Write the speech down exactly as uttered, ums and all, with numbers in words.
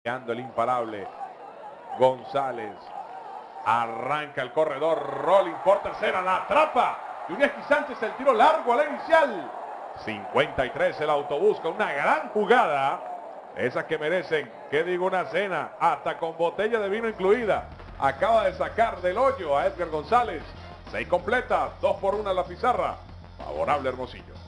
El imparable González arranca el corredor, rolling por tercera, la atrapa Yunieski Sánchez, el tiro largo a la inicial. cincuenta y tres el autobús con una gran jugada, esas que merecen, que digo, una cena, hasta con botella de vino incluida. Acaba de sacar del hoyo a Edgar González. Seis completas, dos por una en la pizarra, favorable Hermosillo.